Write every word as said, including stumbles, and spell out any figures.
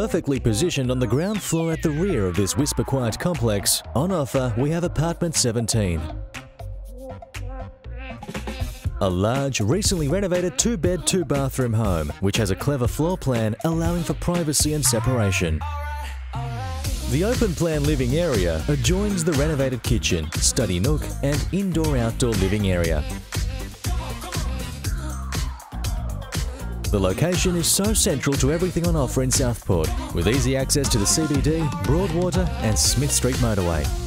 Perfectly positioned on the ground floor at the rear of this Whisper Quiet complex, on offer we have apartment seventeen. A large, recently renovated two-bed, two-bathroom home, which has a clever floor plan allowing for privacy and separation. The open-plan living area adjoins the renovated kitchen, study nook and indoor-outdoor living area. The location is so central to everything on offer in Southport, with easy access to the C B D, Broadwater and Smith Street motorway.